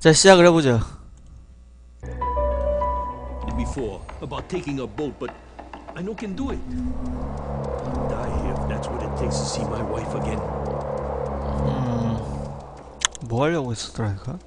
자, 시작을 해보자. Before about taking a boat, but I no can do it. I'll die here if that's what it takes to see my wife again. 뭐 하려고 했었더라 이거?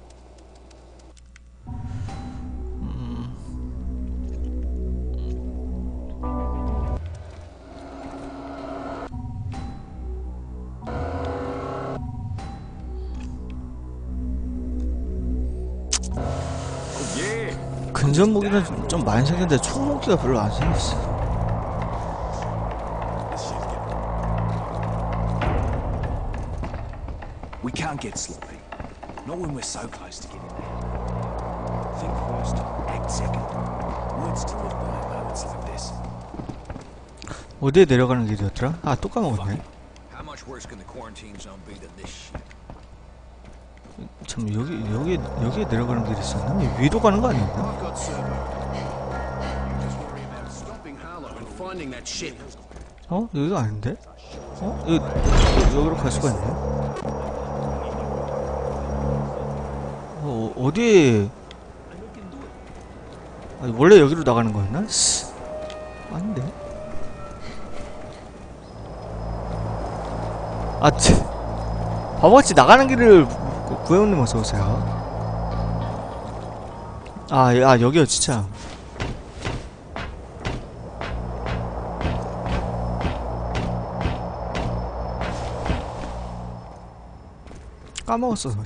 근접 무기는 좀 많이 생겼는데 총 무기가 별로 안 생겼어. We can't get sloppy. Not when we're so close to getting there. Think first, act second. Words to live by in moments like this. 어디에 내려가는 길이었더라? 아, 또 까먹었네. How much worse can the quarantine zone be than this shit? 참 여기에 내려가는 길이 있었나? 위로 가는 거 아닌가? I've got servo. Just worry about stopping Harlow and finding that ship. 어? 여기가 아닌데? 어? 여기로 갈 수가 있네? 어디에? 아니, 원래 여기로 나가는 거였나? 아닌데? 아, 바보같이 나가는 길을 구해온님 어서오세요. 아, 여기요, 진짜. 까먹었어.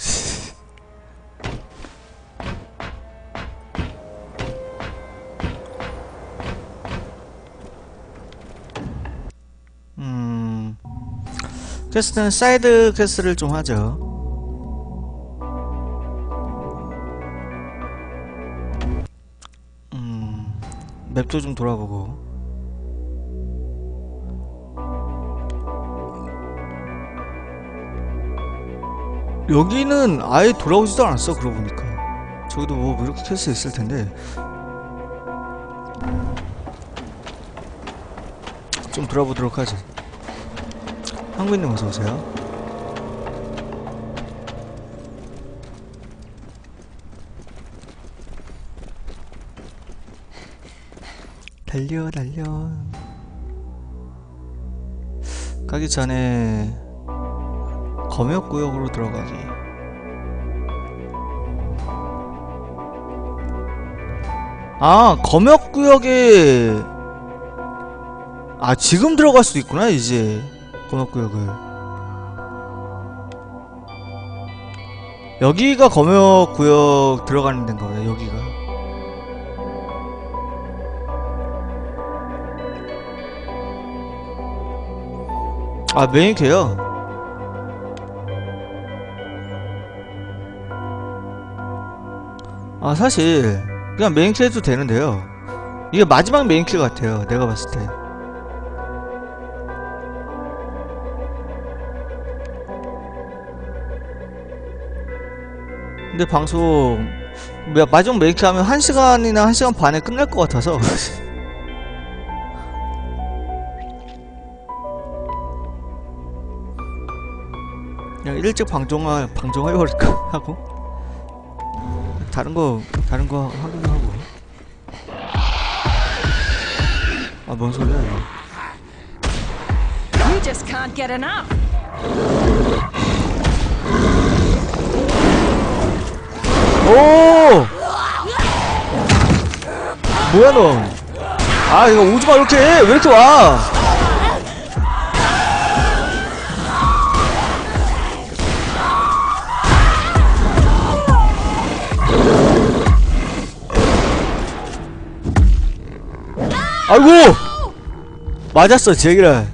퀘스트는 사이드 퀘스트를 좀 하죠. 맵도 좀 돌아보고. 여기는 아예 돌아오지도 않았어. 그러고 보니까 저기도 뭐 이렇게 퀘스트 있을 텐데 좀 돌아보도록 하지. 한국인님 어서오세요. 달려 가기 전에 검역구역으로 들어가기. 아, 검역구역에 지금 들어갈 수도 있구나. 이제 검역구역을 여기가 검역구역 들어가는 데인가 보다. 여기가 메인캐요. 사실 그냥 메인캐 해도 되는데요. 이게 마지막 메인캐 같아요, 내가 봤을 때. 근데 방송 마지막 메인캐 하면 1시간이나 1시간 반에 끝날 것 같아서 그냥 일찍 방송해버릴까 하고 다른 거 하기도 하고. 뭔 소리야 이거. You just can't get enough. 오! 뭐야 너? 이거 오지마. 이렇게 왜 이렇게 와? 아이고! 맞았어, 제기라.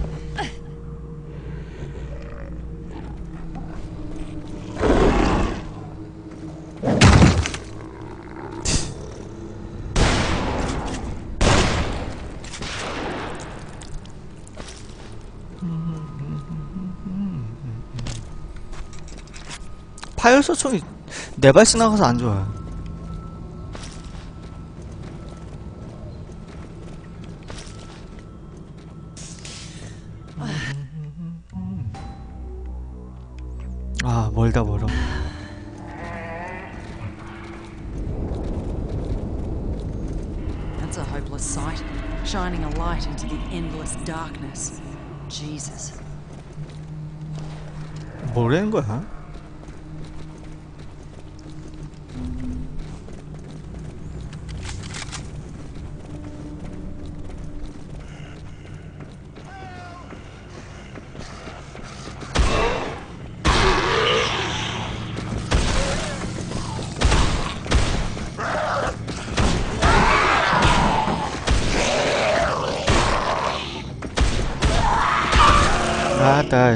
파열소총이 4발씩 나가서 안 좋아요. 멀다 멀어. marvelous sight, shining a light into the endless darkness. Jesus. 뭐라는 거야? 아따.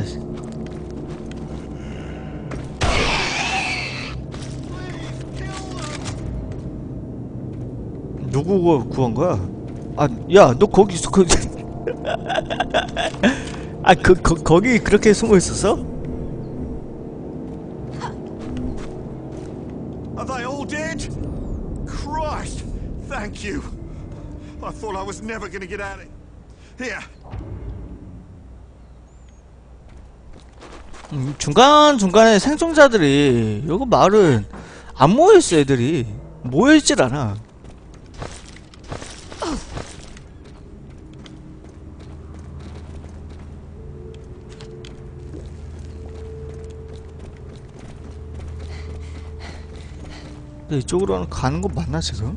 누구 구한 거야? 아, 야, 너 거기 있어. 아, 거기 그렇게 숨어 있었어? Are they all dead? Christ! Thank you. I thought I was never gonna get out of here. 중간중간에 생존자들이 여기 마을은 안 모여있어. 애들이 모여있질 않아. 근데 이쪽으로 가는 거 맞나 지금?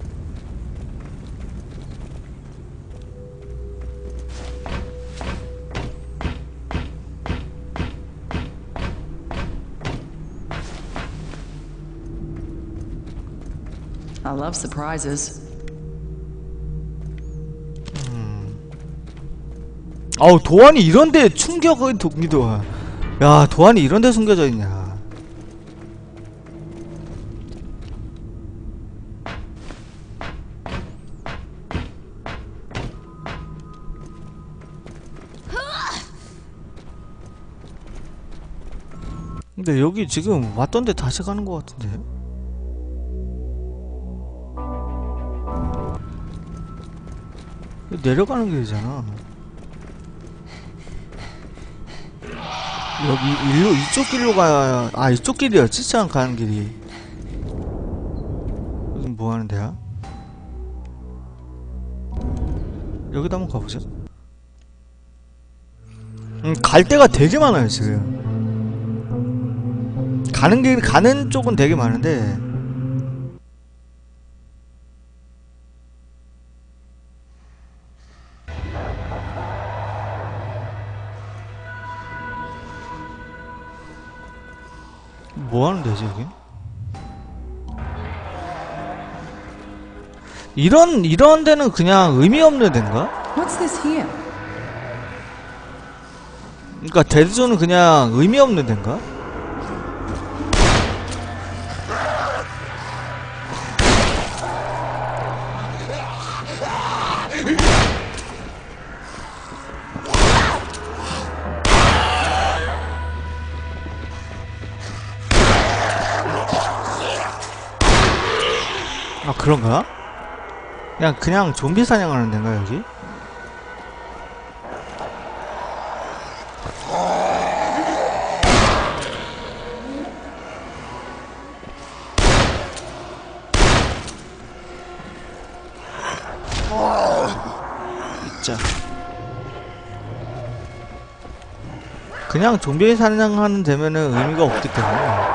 I love surprises. 아우, 도안이 이런데 충격의 독기도. 야, 도안이 이런데 숨겨져 있냐. 근데 여기 지금 왔던데 다시 가는 것 같은데. 내려가는 길이잖아. 여기 일로 이쪽 길로 가야. 아, 이쪽 길이었지? 참 가는 길이. 여긴 뭐 하는 데야? 여기다 한번 가보자. 갈 데가 되게 많아요 지금. 가는 쪽은 되게 많은데. 뭐 하는 데지 여긴? 이런 데는 그냥 의미 없는 데인가? What's this here? 그러니까 데드존은 그냥 의미 없는 데인가? 아, 그런가? 그냥 좀비 사냥하는 데인가 여기? 자, 그냥 좀비 사냥하는 데면은 의미가 없기 때문에.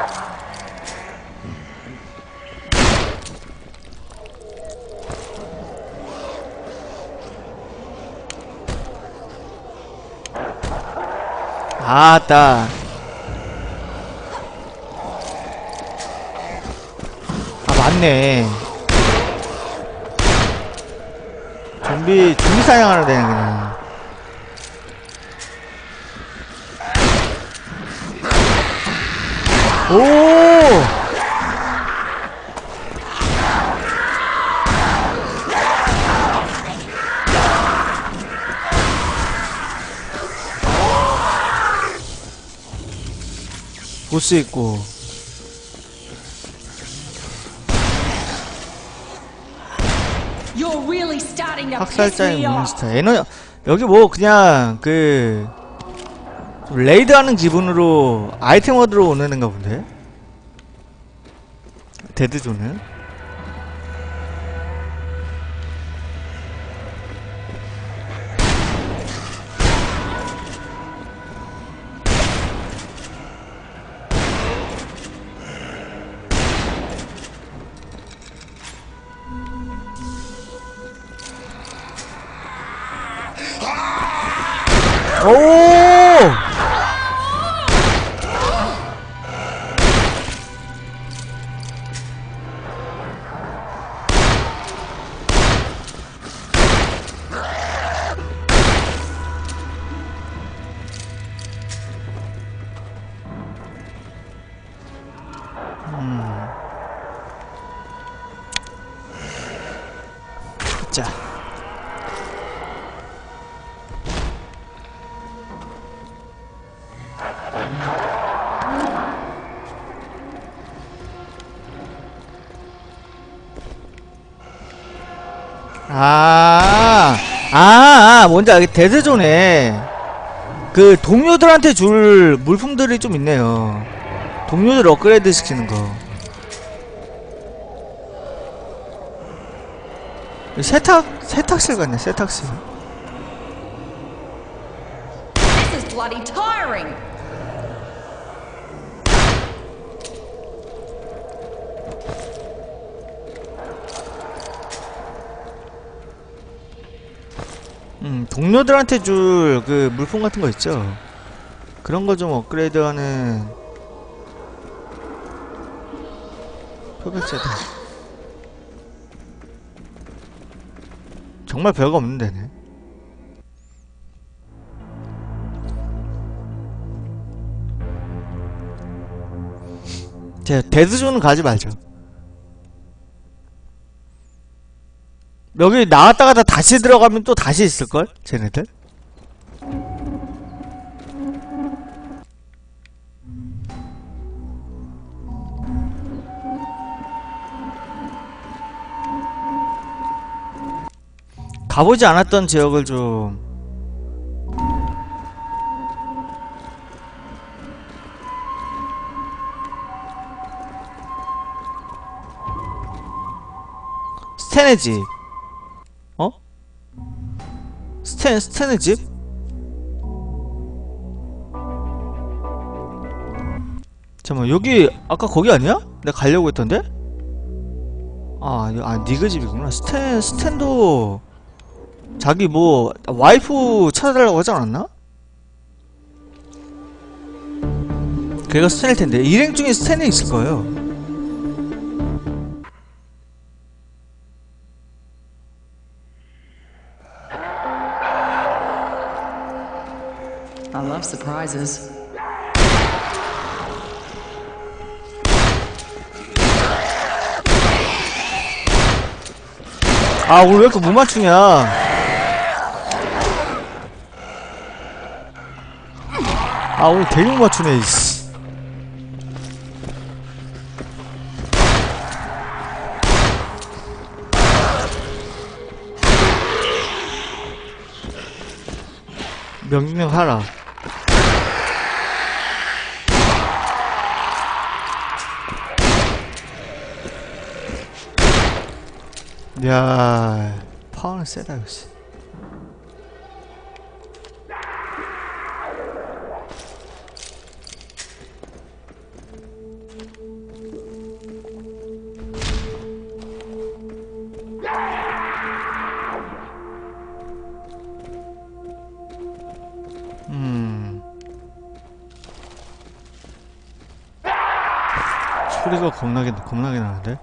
아따. 아, 맞네. 좀비 사냥하는 데는 그냥. 오! 보스 있고. You're really starting to piss 학살자의 me off. 몬스터. 여기 뭐 그냥 레이드하는 기분으로 아이템 얻으러 오는 애인가 본데. 데드존은 오! 자. 뭔지 알겠. 데드존에 그 동료들한테 줄 물품들이 좀 있네요. 동료들 업그레이드 시키는 거. 세탁실 같네, 세탁실. This is bloody tiring. 동료들한테 줄 그 물품 같은 거 있죠? 그런 거 좀 업그레이드 하는 표백제다. 정말 별거 없는 데네. 제 데드존은 가지 말죠. 여기 나왔다가 다시 들어가면 또 다시 있을걸? 쟤네들? 가보지 않았던 지역을 좀 스탠의 집. 어? 스탠의 집? 잠깐만, 여기 아까 거기 아니야? 내가 가려고 했던데? 니그 집이구나. 스탠도 자기 뭐 와이프 찾아달라고 하지 않았나? 걔가 스탠일 텐데 일행 중에 스탠이 있을 거예요. I love surprises. 오늘 왜 이렇게 못 맞추냐? 오늘 되게 못 맞추네. 이씨. 명령 하라. 야, 파워는 세다 역시. 소리가 겁나게 나는데?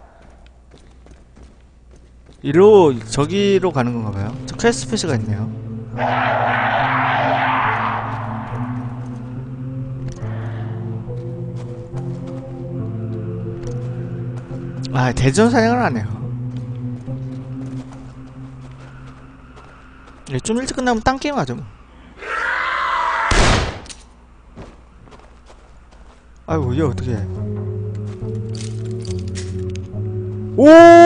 저기로 가는 건가봐요. 저 퀘스트 표시가 있네요. 대전 사냥을 안 해요. 좀 일찍 끝나면 딴 게임 하죠 뭐. 아이고, 얘 어떡해. 오!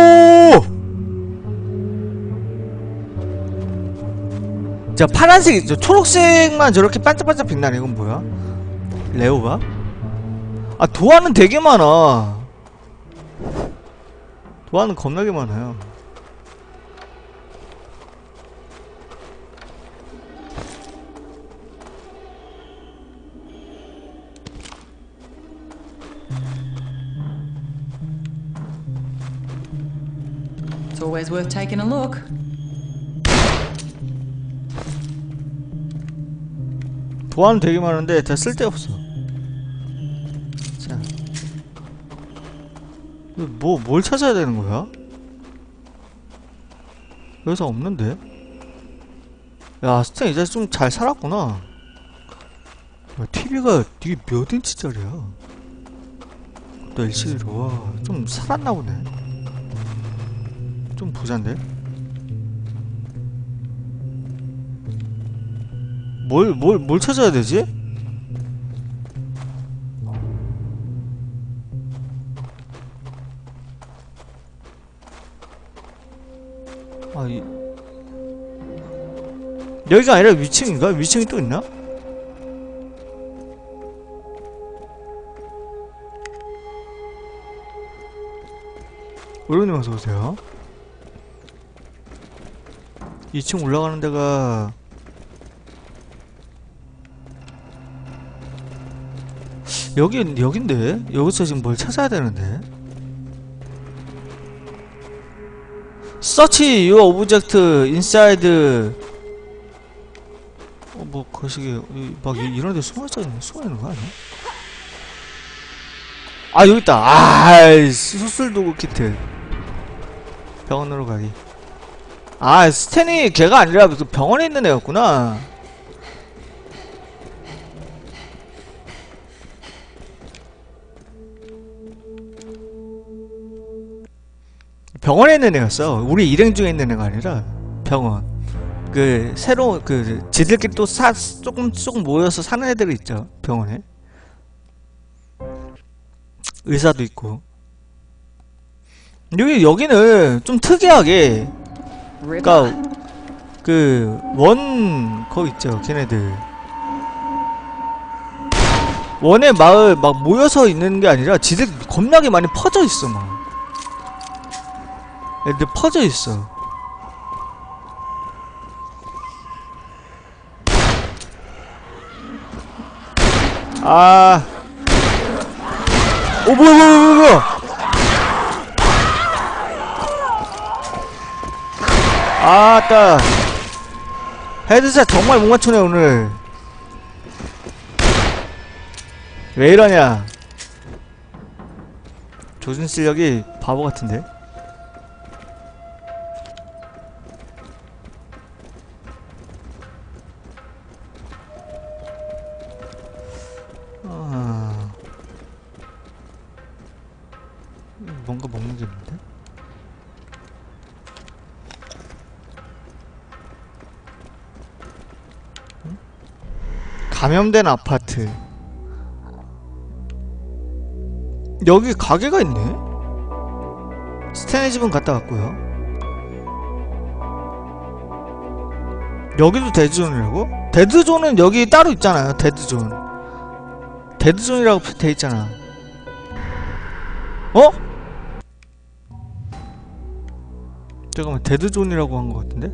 자, 파란색, 초록색만 저렇게 반짝반짝 빛나네. 이건 뭐야? 레오가? 도안은 되게 많아. 도안은 겁나게 많아요. It's always worth taking a look. 도안은 되게 많은데 다 쓸데없어. 자, 뭘 찾아야 되는 거야? 여기서 없는데? 야, 스탠 이제 좀 잘 살았구나. TV가 되게 몇 인치짜리야? 또 LCD로. 와, 좀 살았나 보네. 좀 부잔데? 뭘 찾아야 되지? 아, 여기가 아니라 위층인가? 위층이 또 있나? 오르님 어서오세요. 2층 올라가는 데가 여긴데? 여기서 지금 뭘 찾아야 되는데? Search your object inside. 뭐 거시기 막 이런 데 숨어있는 거 아니야? 아, 여기 있다. 아, 수술 도구 키트. 병원으로 가기. 아, 스탠이 걔가 아니라 그 병원에 있는 애였구나. 병원에 있는 애였어. 우리 일행 중에 있는 애가 아니라 병원. 그 새로운 그 지들끼리 또 조금 모여서 사는 애들이 있죠. 병원에. 의사도 있고. 여기는 좀 특이하게, 그니까 그 원 거기 있죠. 걔네들 원의 마을 막 모여서 있는 게 아니라 지들 겁나게 많이 퍼져 있어. 막 애들 퍼져 있어. 아, 오, 뭐야. 아따, 헤드샷 정말 못 맞추네 오늘. 왜 이러냐. 조준 실력이 바보 같은데. 뭔가 먹는 게 있는데? 응? 감염된 아파트. 여기 가게가 있네? 스탠의 집은 갔다 왔고요. 여기도 데드존이라고? 데드존은 여기 따로 있잖아요. 데드존. 데드존이라고 돼있잖아. 어? 잠깐만, 데드존이라고 한 것 같은데?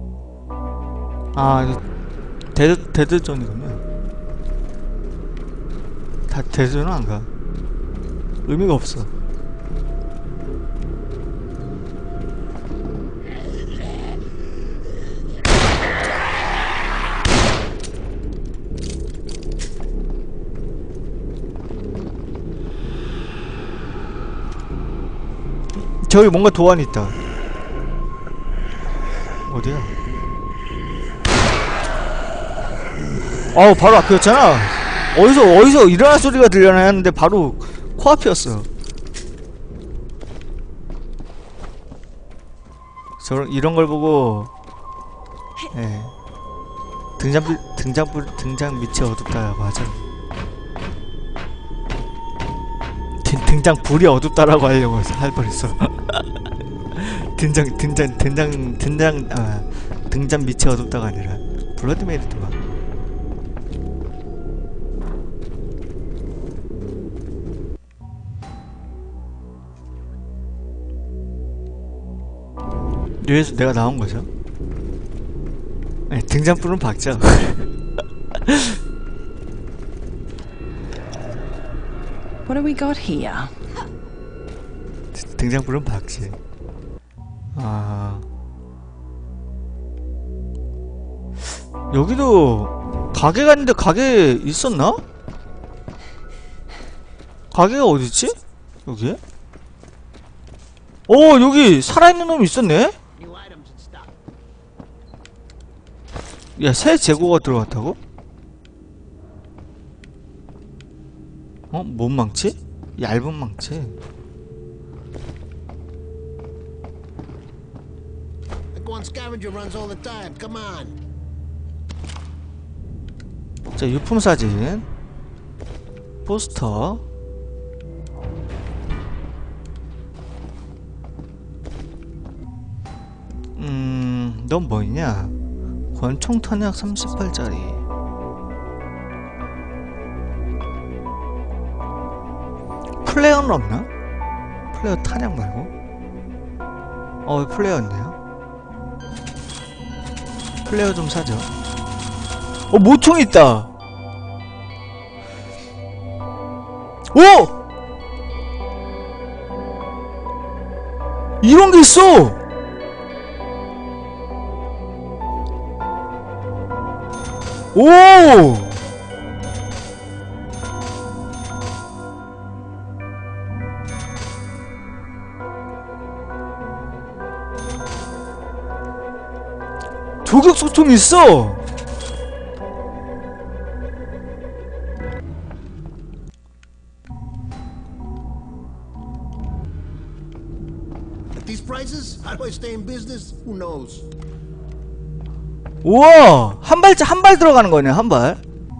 아, 이거 데드존이군요. 다 데드존은 안 가. 의미가 없어. 저기 뭔가 도안이 있다. 어디야? 바로 앞이었잖아. 어디서 일어날 소리가 들려나 했는데 바로 코앞이었어. 이런 걸 보고, 예, 등장 밑이 어둡다라고 하죠. 등장 불이 어둡다라고 하려고 할 뻔했어. 등장 밑이 어둡다가 아니라 블러드메이드도 봐. 여기서 내가 나온 거죠? 네, 등장불은 박죠. What have we got here? 등장불은 박지. 아, 여기도 가게가 있는데 가게 있었나? 가게가 어디지? 여기에? 오, 여기 살아있는 놈이 있었네? 야, 새 재고가 들어갔다고? 어? 뭔 망치? 얇은 망치. One scavenger runs all the time. Come on. 자, 유품 사진. 포스터. 넌 뭐있냐? 권총 탄약 38짜리. 플레어는 없나? 플레어 탄약 말고? 플레어 있네요. 플레어 좀 사죠. 모총 있다! 오! 이런 게 있어! 오! 저격소총 있어! At these prices, how do I stay in business? Who knows? 우와! 한 발 들어가는 거네, 한 발.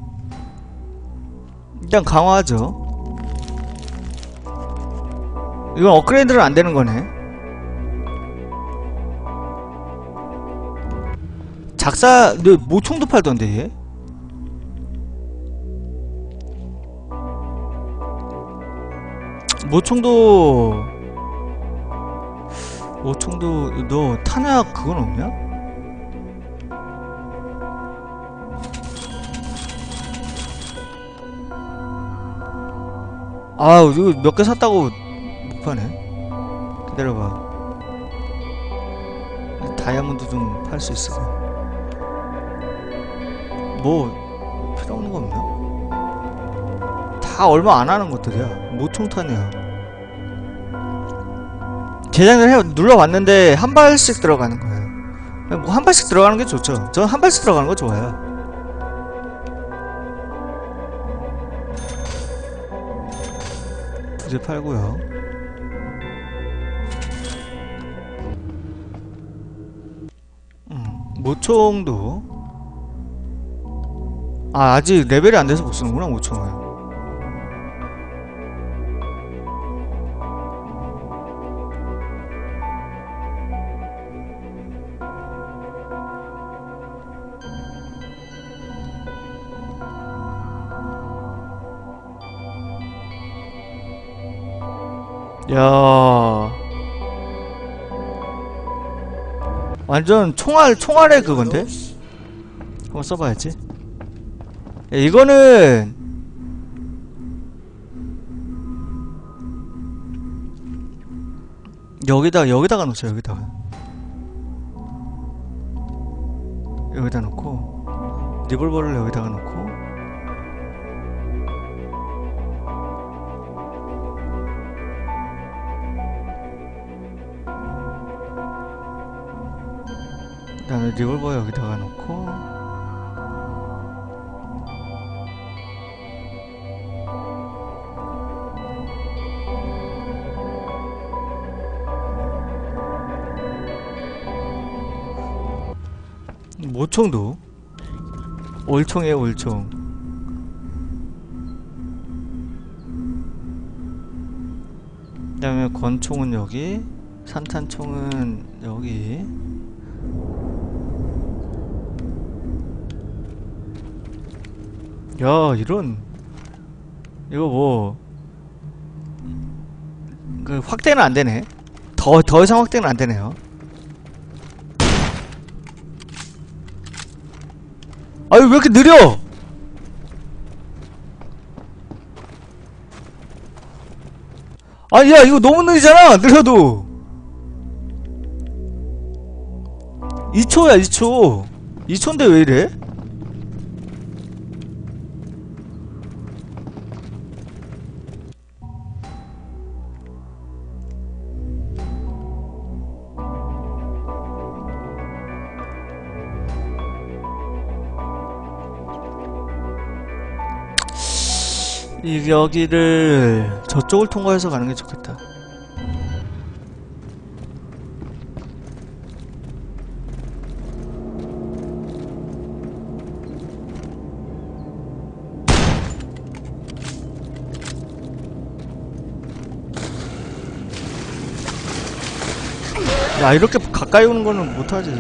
일단 강화하죠. 이건 업그레이드는 안 되는 거네. 작사, 너 모총도 팔던데, 얘? 모총도, 너 탄약 그건 없냐? 아우, 이거 몇 개 샀다고 못 파네. 기다려봐. 다이아몬드 좀 팔 수 있어. 뭐 필요 없는 거 없나? 다 얼마 안 하는 것들이야. 모총탄이야. 제작을 눌러봤는데 한 발씩 들어가는 거예요. 뭐 한 발씩 들어가는 게 좋죠. 전 한 발씩 들어가는 거 좋아요. 이제 팔고요. 모총도 아직 레벨이 안 돼서 못 쓰는구나, 모총을. 야, 완전 총알의 그건데? 한번 써봐야지. 야, 이거는 여기다가 놓자. 여기다 놓고 리볼버를 여기다가 놓고 그 다음에 리볼버 여기다가 놓고 모총도 올총이에요, 올총. 그 다음에 권총은 여기, 산탄총은 여기. 야, 이거 뭐 그 확대는 안 되네. 더 이상 확대는 안 되네요. 아유, 왜 이렇게 느려? 아니, 야, 이거 너무 느리잖아, 느려도. 2초야, 2초. 2초인데 왜 이래? 여기를 저쪽을 통과해서 가는 게 좋겠다. 야, 이렇게 가까이 오는 거는 못하지.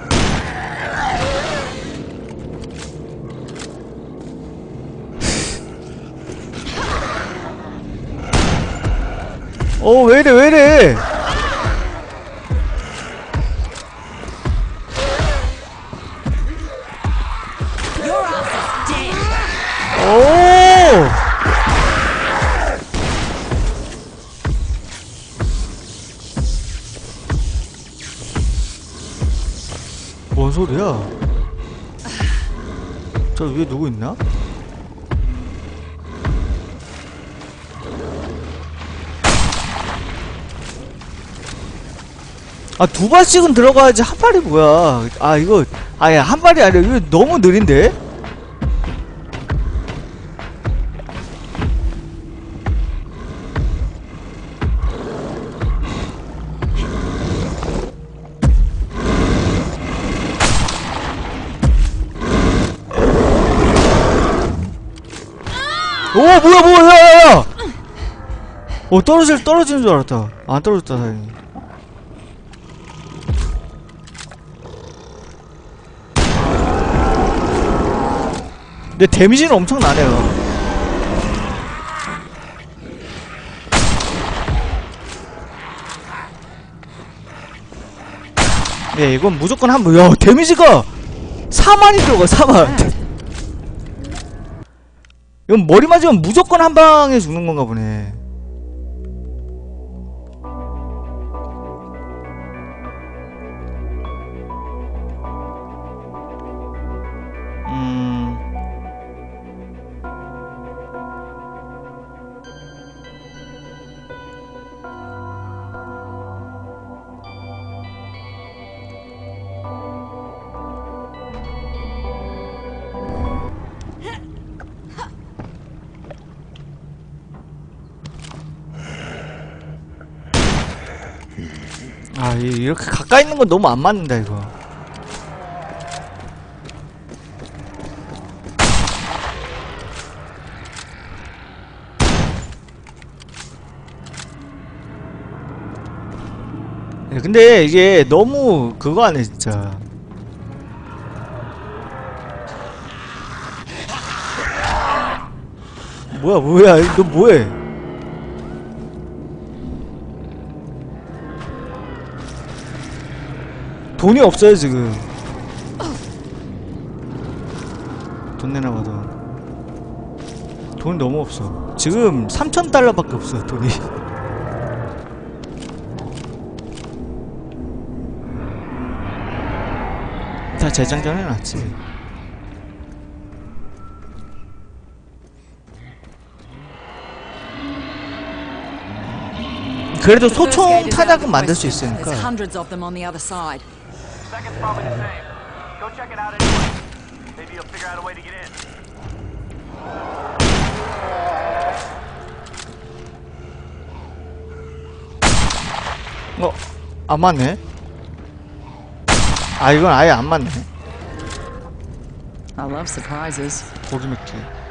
왜이래, 왜이래! Your ass is dead. 오! 뭔 소리야? 저 위에 누구 있나? 아, 두 발씩은 들어가야지. 한 발이 뭐야? 아, 이거, 아야, 한 발이 아니라 이거 너무 느린데? 오, 뭐야, 야! 떨어지는 줄 알았다. 안 떨어졌다, 다행히. 근데 데미지는 엄청 나네요. 네, 이건 무조건 한 번. 야, 데미지가 4만이 들어가, 4만. 이건 머리 맞으면 무조건 한 방에 죽는 건가 보네. 아, 이렇게 가까이 있는 건 너무 안 맞는다, 이거. 야, 근데 이게 너무 그거 하네, 진짜. 뭐야, 너 뭐해? 돈이 없어요, 지금. 돈 내놔봐도 돈이 너무 없어. 지금 3,000달러밖에 없어, 돈이. 다 재장전 해놨지. 그래도 소총 탄약은 만들 수 있으니까. There's hundreds of them on the other side. Second's probably the same. Go check it out anyway. Maybe you'll figure out a way to get in. 안 맞네. 아, 이건 아예 안 맞네. I love surprises. 고기 먹기.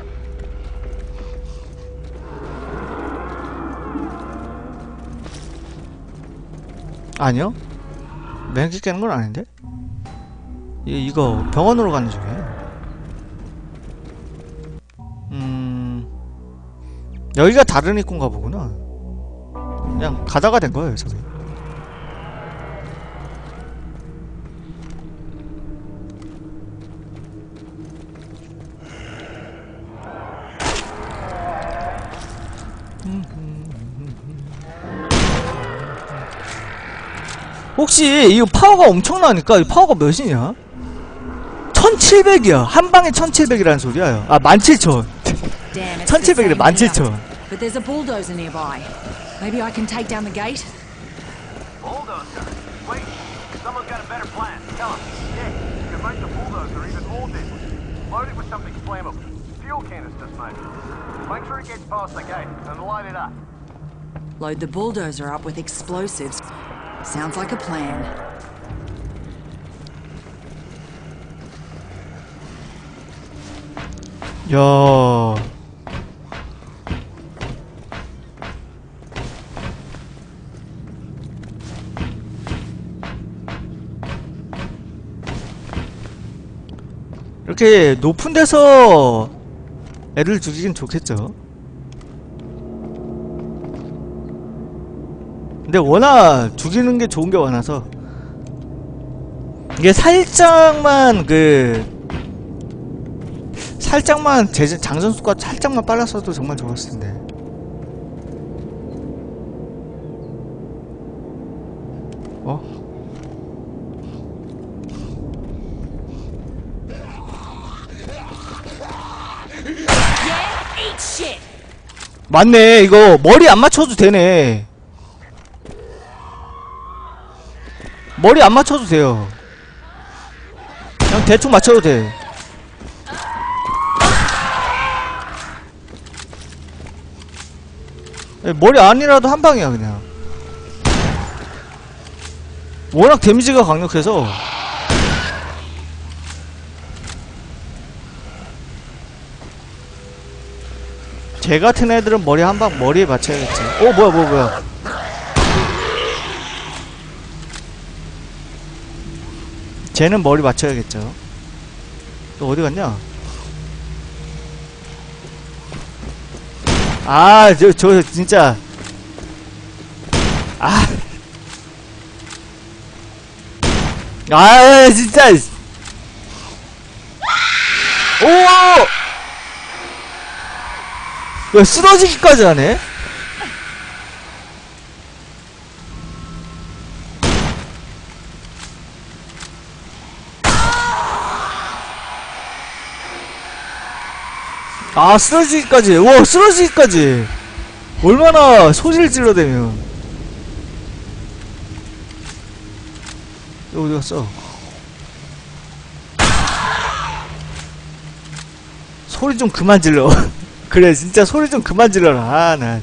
아니요? 맹기 깨는 건 아닌데? 이거 병원으로 가는 중이에요. 여기가 다른 입구인가 보구나. 그냥 가다가 된 거예요, 저기. 혹시 이거 파워가 엄청나니까 이 파워가 몇이냐? 1700이야. 한 방에 1700이라는 소리야. 아, 17,000. Damn, it's 1700이래, 17,000. But there's a bulldozer nearby. Maybe I can take down the gate. Bulldozer. Wait. Someone's got a better plan. Tell him. Yeah, you can make the bulldozer even more deadly. Load it with something flammable. fuel canisters, mate. Make sure it gets past the gate and light it up. Load the bulldozer up with explosives. Sounds like a plan. 야. 이렇게 높은 데서 애를 죽이긴 좋겠죠. 근데 워낙 죽이는 게 좋은 게 많아서 이게 살짝만 장전 속도가 살짝만 빨랐어도 정말 좋았을 텐데. 어? 맞네. 이거 머리 안 맞춰도 되네. 머리 안 맞춰도 돼요. 그냥 대충 맞춰도 돼. 머리 안이라도 한 방이야 그냥. 워낙 데미지가 강력해서. 쟤 같은 애들은 머리 한 방 머리에 맞춰야겠지. 뭐야. 쟤는 머리 맞춰야겠죠. 또 어디 갔냐? 저 진짜. 진짜. 오! 야, 쓰러지기까지 하네? 쓰러지기까지. 와, 쓰러지기까지. 얼마나 소리를 질러대면. 어디 갔어? 소리 좀 그만 질러. 그래, 진짜 소리 좀 그만 질러라. 난.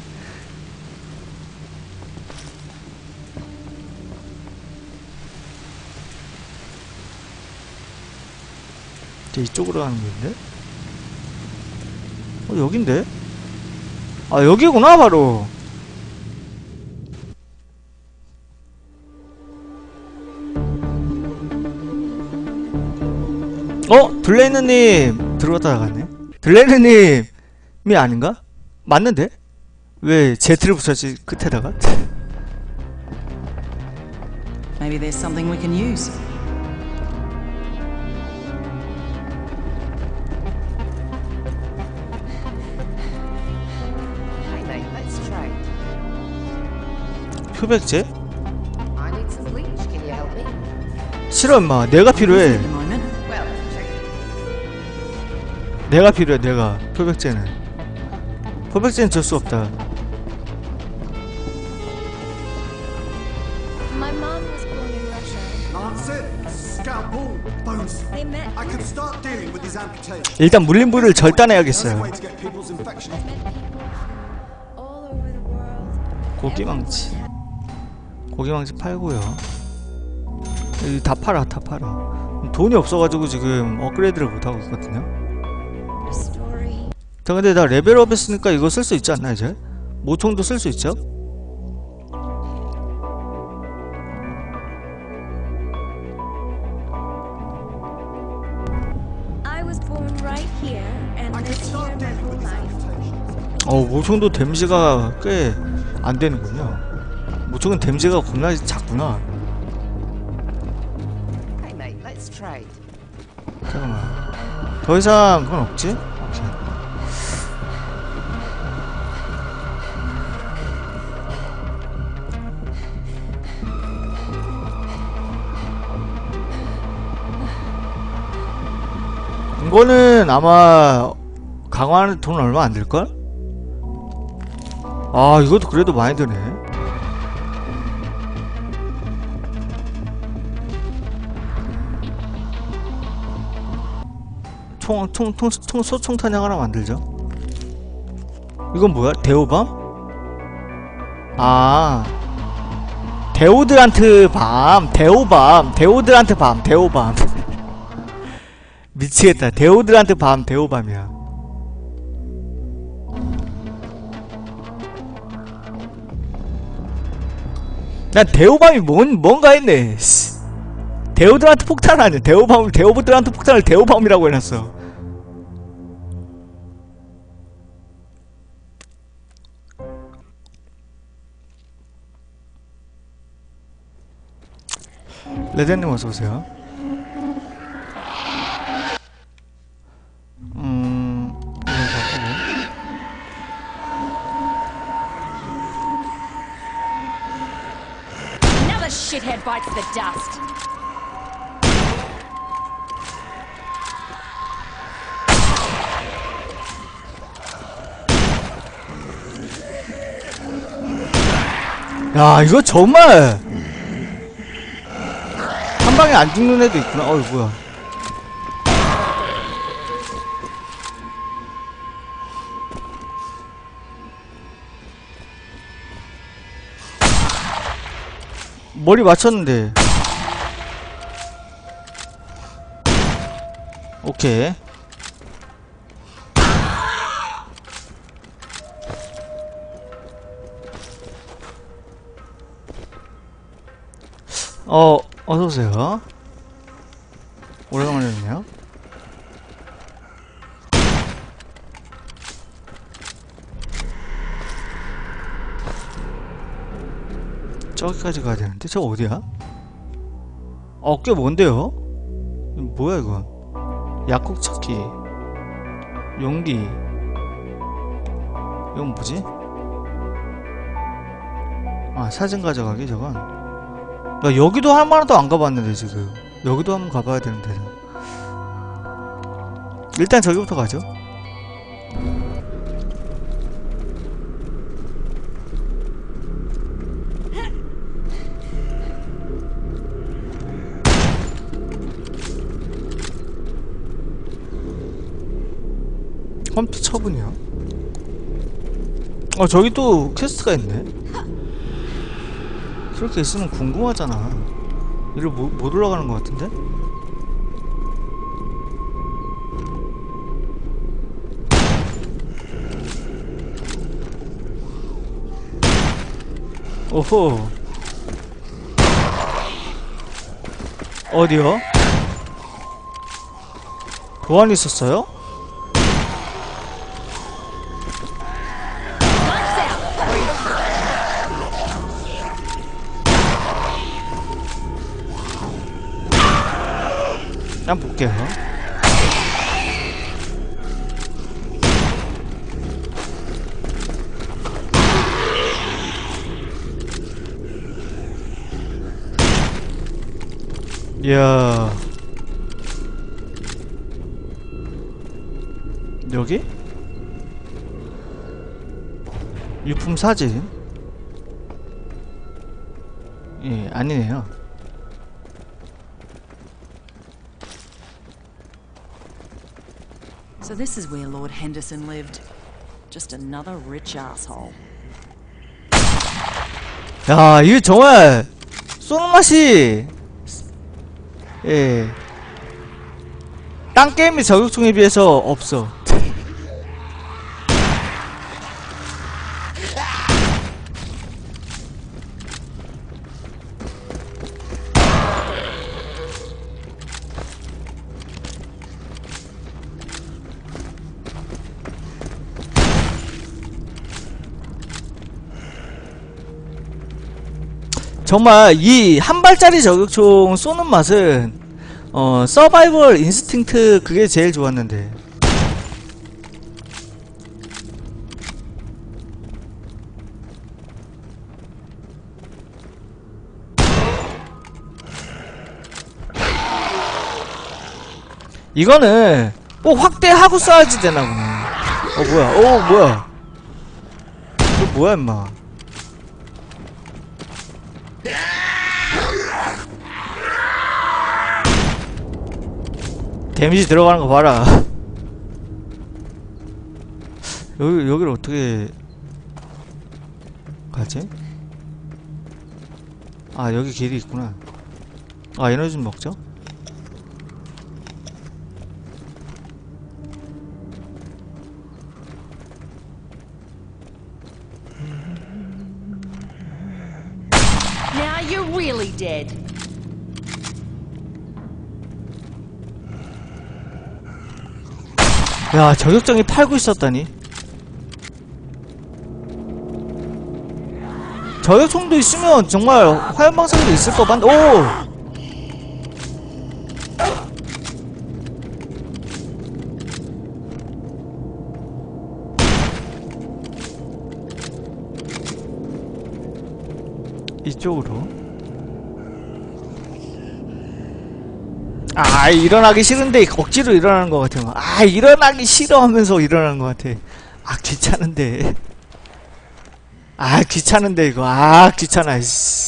이쪽으로 가는 건데? 여긴데? 여기구나, 바로. 블레이너님 들어갔다 나갔네. 블레이너님이 아닌가? 맞는데? 왜 Z를 붙였지 끝에다가? Maybe there's something we can use. Hey mate, let's trade. 표백제? I need some bleach. Can you help me? 싫어 임마. 내가 필요해. At the moment. Well, check it. 내가 필요해. 내가. 표백제는 줄 수 없다. My mom was born in Russia. That's it. Scalpel, bones. They met I can start dealing with these amputations. 일단 물림부를 That's the 절단해야겠어요. way to get people's infection. all over the world. 고기망치. 고기망치 팔고요. 여기 다 팔아. 돈이 없어가지고 지금 업그레이드를 못하고 있거든요. Story. 자, 근데 나 레벨업 했으니까 이거 쓸 수 있지 않나 이제? 모총도 쓸 수 있죠? I was born right here and I can lived here start my dealing whole with these life. amputations. 모총도 데미지가 꽤 안 되는군요. 모총은 데미지가 겁나 작구나. Hey mate, let's trade. 잠깐만. 더 이상 그건 없지? 오케이. 이거는 아마 강화하는 돈 얼마 안 들걸? 이것도 그래도 많이 드네. 소총탄약 하나 만들죠. 이건 뭐야? 대오밤? 아, 데오드란트 밤, 데오드란트 밤, 데오밤. 미치겠다. 데오드란트 밤, 데오밤이야. 난 데오밤이 뭔가 했네. 데오드란트 폭탄 아니야. 데오드란트 폭탄을 데오밤이라고 해놨어. 레전님 어서오세요. 이거 바꾸고. Another shithead bites the dust. 야, 이거 정말 한 방에 안 죽는 애도 있구나. 어이 뭐야. 머리 맞췄는데. 오케이. 어서오세요. 오래간만에 뵙네요. 저기까지 가야 되는데? 저 어디야? 꽤 뭔데요? 뭐야 이거? 약국 찾기, 용기. 이건 뭐지? 아, 사진 가져가기. 저건 나 여기도 한 번도 안 가봤는데 지금. 여기도 한번 가봐야 되는데. 일단 저기부터 가죠. 컴퓨터 처분이요? 저기 또 퀘스트가 있네. 그렇게 있으면 궁금하잖아. 이리로 못 올라가는 것 같은데? 오호. 어디요? 보안이 있었어요? 난 볼게요. 이야. 여기? 유품 사진? 예, 아니네요. So this is where Lord Henderson lived. Just another rich asshole. 야, 이거 정말 쏘는 맛이, 예, 딴 게임의 저격총에 비해서 없어. 정말 이 한 발짜리 저격총 쏘는 맛은 서바이벌 인스팅트 그게 제일 좋았는데. 이거는 꼭 확대하고 쏴야지 되나 보네. 뭐야. 뭐야. 이거 뭐야 임마. 데미지 들어가는 거 봐라. 여기를 어떻게 가지? 아, 여기 길이 있구나. 아, 에너지 좀 먹죠? Now you're really dead. 야, 저격정이 팔고 있었다니. 저격총도 있으면 정말 화염방사기도 있을 법한데. 오! 이쪽으로. 아, 일어나기 싫은데 억지로 일어나는 것 같아. 아, 일어나기 싫어하면서 일어나는 것 같아. 아, 귀찮은데. 아, 귀찮은데 이거. 아, 귀찮아. 씨.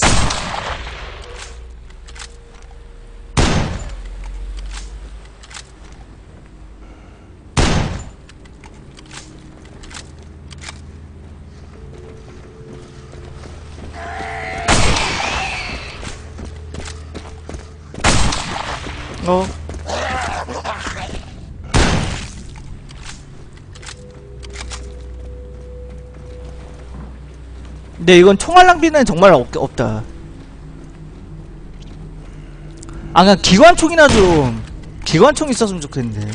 근데 이건 총알 낭비는 정말 없다. 아, 그냥 기관총이나 좀. 기관총 있었으면 좋겠는데.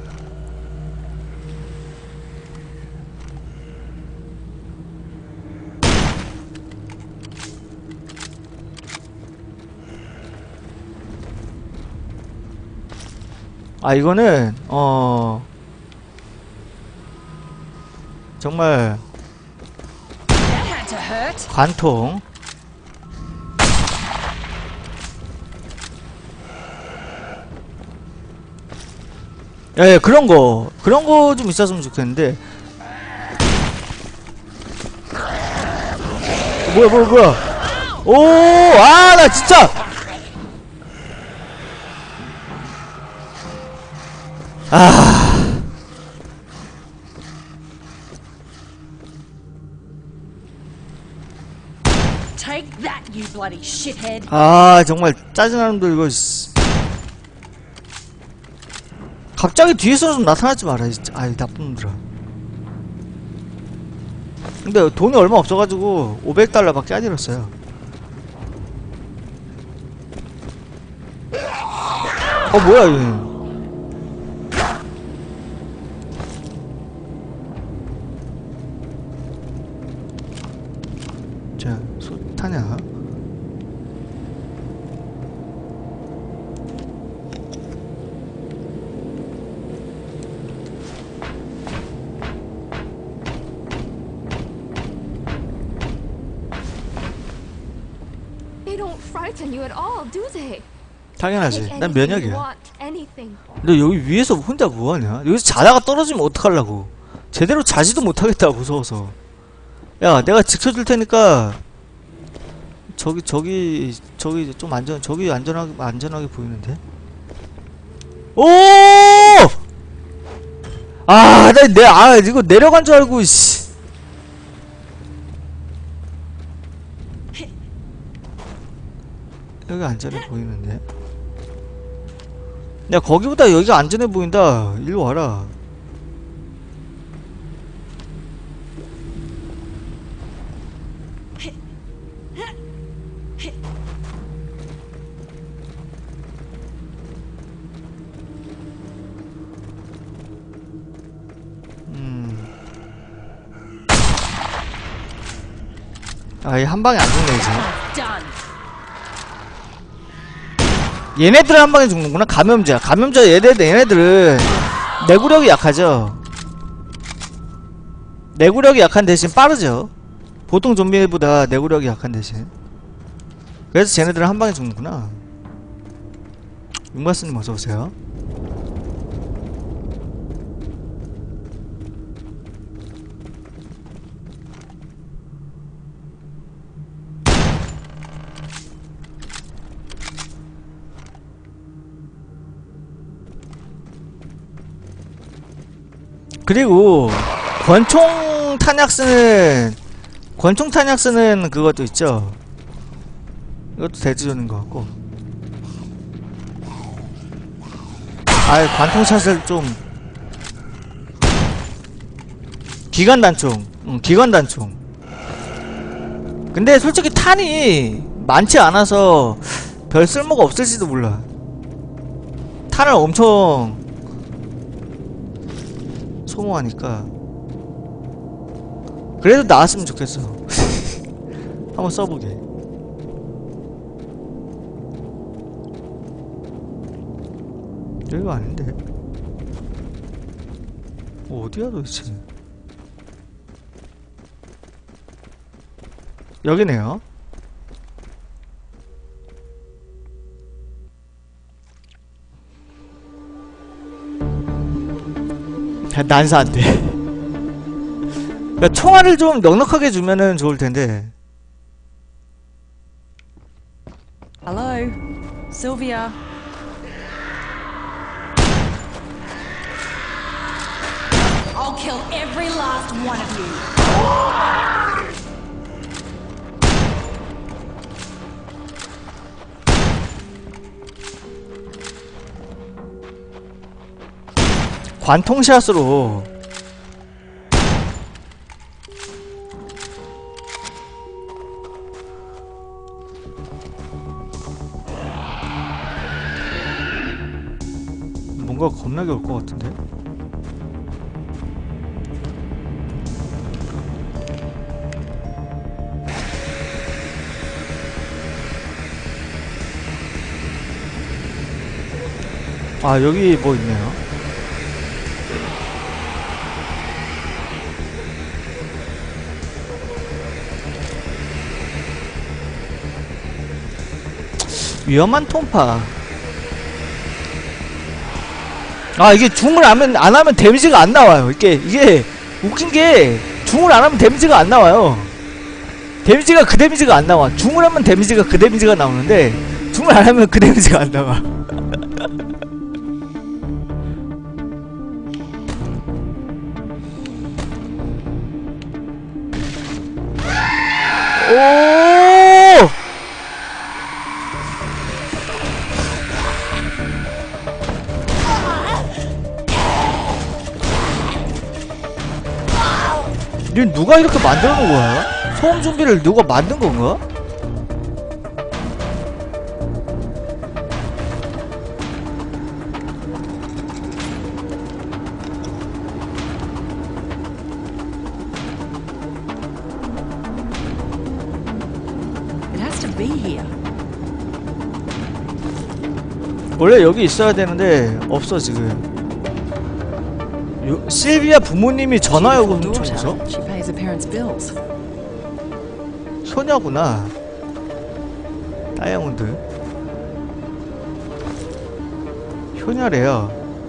아, 이거는 정말 That had to hurt. 관통. 예, 그런 거 좀 있었으면 좋겠는데. 뭐야. 오, 아, 나 진짜. 아. Take that, you bloody shithead. 아, 정말 짜증나는 놈들 이거. 갑자기 뒤에서 좀 나타나지 마라 진짜. 아이, 나쁜 놈들아. 근데 돈이 얼마 없어가지고 500달러밖에 안 잃었어요. 뭐야 이거. 자, 타냐? They don't frighten you at all, do they? 당연하지. Take 난 anything you 면역이야. want, anything. 너 여기 위에서 혼자 뭐하냐? 여기서 자다가 떨어지면 어떡하려고. 제대로 자지도 못하겠다, 무서워서. 야, 내가 지켜줄 테니까 저기 좀 저기 안전하게 보이는데? 오! 아, 이거 내려간 줄 알고, 씨. 여기 안전해 보이는데? 야, 거기보다 여기가 안전해 보인다. 일로 와라. 아, 얘 한 방에 안 죽네, 이제. Done. 얘네들은 한 방에 죽는구나. 감염자 얘네들은 내구력이 약하죠. 내구력이 약한 대신 빠르죠. 보통 좀비보다 내구력이 약한 대신. 그래서 쟤네들은 한 방에 죽는구나. 윤마스님 어서오세요. 그리고 권총 탄약 쓰는 그것도 있죠. 이것도 대지전인 것 같고. 아예 관통샷을 좀 기관단총. 기관단총. 근데 솔직히 탄이 많지 않아서 별 쓸모가 없을지도 몰라. 탄을 엄청 소모하니까. 그래도 나왔으면 좋겠어. 한번 써보게. 여기가 아닌데. 어디야 도대체. 여기네요. 난사한데. 그러니까 총알을 좀 넉넉하게 주면은 좋을 텐데. Hello, Sylvia. I'll kill every last one of you. 관통샷으로. 뭔가 겁나게 올 것 같은데? 아, 여기 뭐 있네요. 위험한 통파. 아, 이게 줌을 안 하면 데미지가 안 나와요. 이게 웃긴 게 줌을 안 하면 데미지가 안 나와요. 데미지가 그 데미지가 안 나와. 줌을 하면 데미지가 그 데미지가 나오는데 줌을 안 하면 그 데미지가 안 나와. 오! 이 누가 이렇게 만들어 놓은 거야? 소음 좀비를 누가 만든 건가? It has to be here. 원래 여기 있어야 되는데 없어 지금. 실비아 부모님이 전화요금 훔쳐서? She pays her parents' bills. 소녀구나. 다이아몬드. 효녀래요.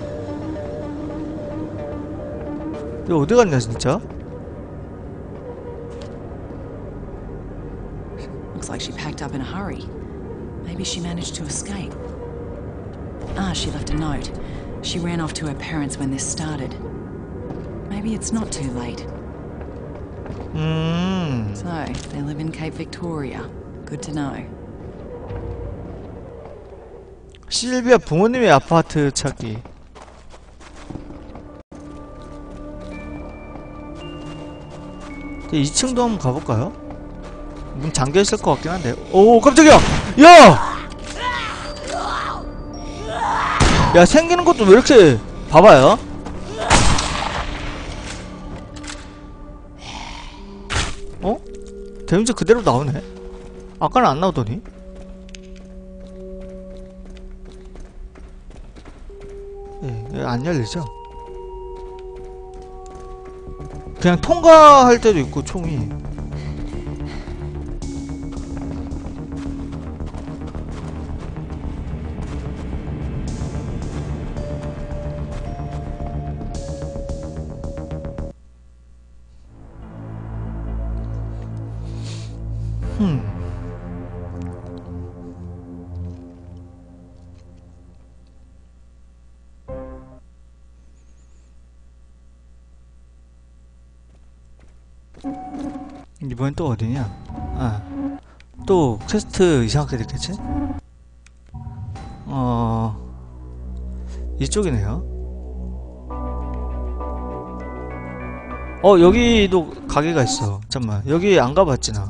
이거 어디 갔냐 진짜? Looks like she packed up in a hurry. Maybe she managed to escape. Ah, she left a note. She ran off to her parents when this started. Maybe it's not too late. So, they live in Cape Victoria. Good to know. 실비아 부모님의 아파트 찾기. 이제 2층도 한번 가볼까요? 문 잠겨있을 것 같긴 한데. 오, 깜짝이야! 야! 야, 생기는 것도 왜 이렇게 봐봐요. 어? 데미지 그대로 나오네. 아까는 안 나오더니. 예, 안 열리죠? 그냥 통과할 때도 있고 총이. 이번엔 또 어디냐? 아, 또 퀘스트 이상하게 됐겠지? 이쪽이네요. 여기도 가게가 있어. 잠깐만, 여기 안 가봤지 나.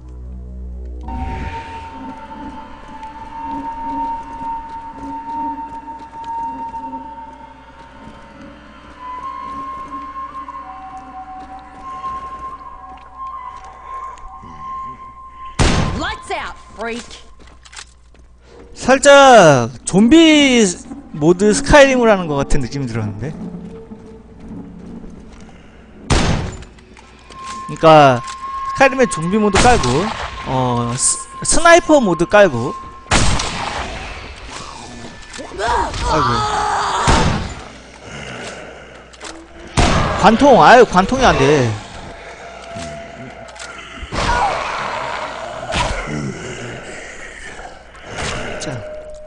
Lights out, freak! 살짝 좀비 모드 스카이림을 하는 것 같은 느낌이 들었는데. 그러니까 스카이림의 좀비 모드 깔고 스나이퍼 모드 깔고. 아이고. 관통, 아유 관통이 안 돼. 자.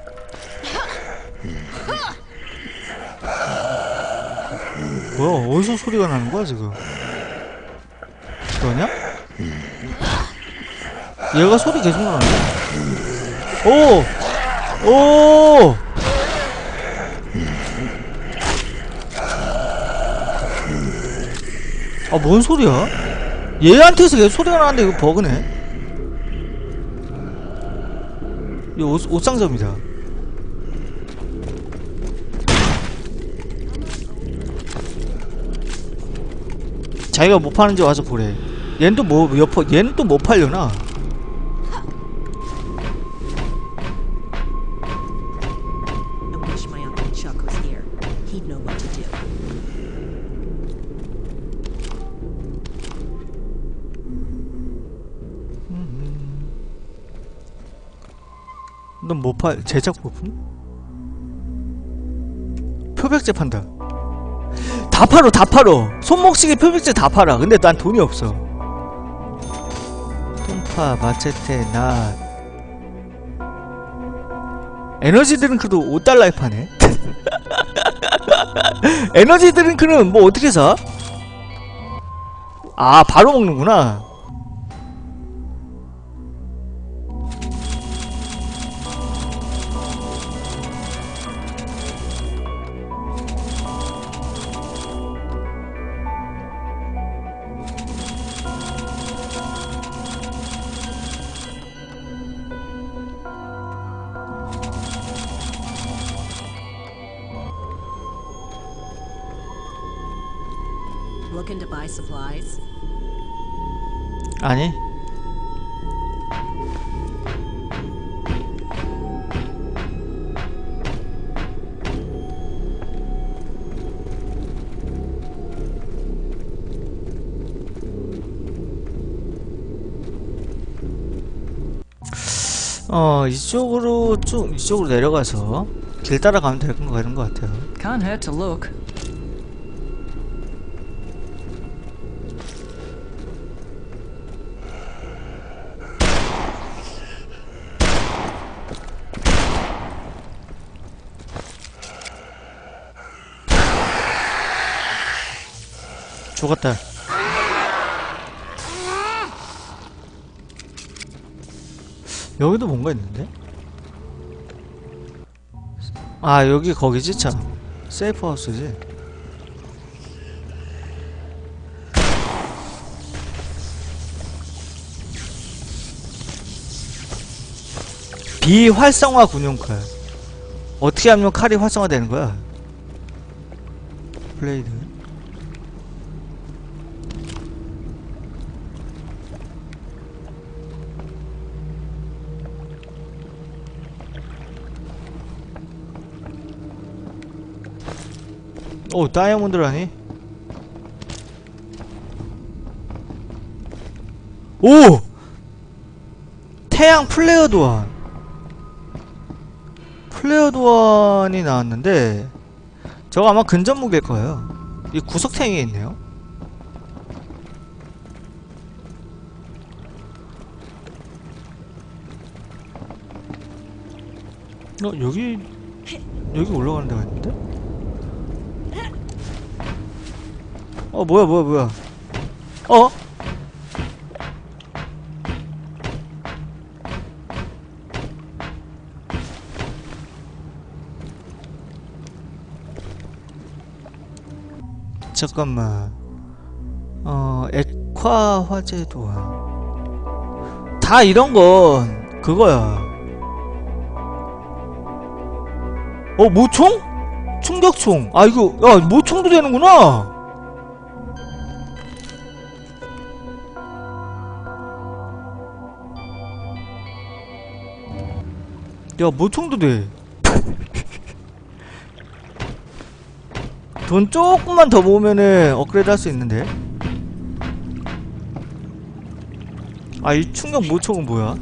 뭐야, 어디서 소리가 나는 거야 지금? 그러냐? 얘가 소리 계속 나는데? 오! 오! 아, 뭔 소리야? 얘한테서 계속 소리가 나는데 이거 버그네? 이거 옷상점이다. 자기가 뭐 파는지 와서 보래. 얘는 또 얘는 또 뭐 팔려나? I wish my Uncle Chuck was here. He'd know what to do. 넌 뭐 제작 부품? 표백제 판다. 다 팔어. 손목시계, 표백제 다 팔아. 근데 난 돈이 없어. 톰파, 마체테, 낫. 에너지 드링크도 5달러에 파네. 에너지 드링크는 뭐 어떻게 사? 아, 바로 먹는구나. Looking to buy supplies? 아니. 이쪽으로 이쪽으로 내려가서 길 따라가면 되는 것 같아요. Can't hurt to look. 죽었다. 여기도 뭔가 있는데? 아, 여기 거기지 참. 세이프 하우스지. 비활성화 군용칼. 어떻게 하면 칼이 활성화되는 거야? 블레이드. 오, 다이아몬드라니? 오! 태양 플레어 도안. 플레어 도안이 나왔는데 저거 아마 근접 무기일 거예요. 이 구석탱이에 있네요. 여기 올라가는 데가 있는데? 뭐야. 잠깐만. 액화 화재 도안. 다 이런 건 그거야. 모총? 충격총. 아, 이거, 야, 모총도 되는구나! 야, 모총도 돼. 돈 조금만 더 모으면은 업그레이드 할 수 있는데. 아, 이 충격 모총은 뭐야?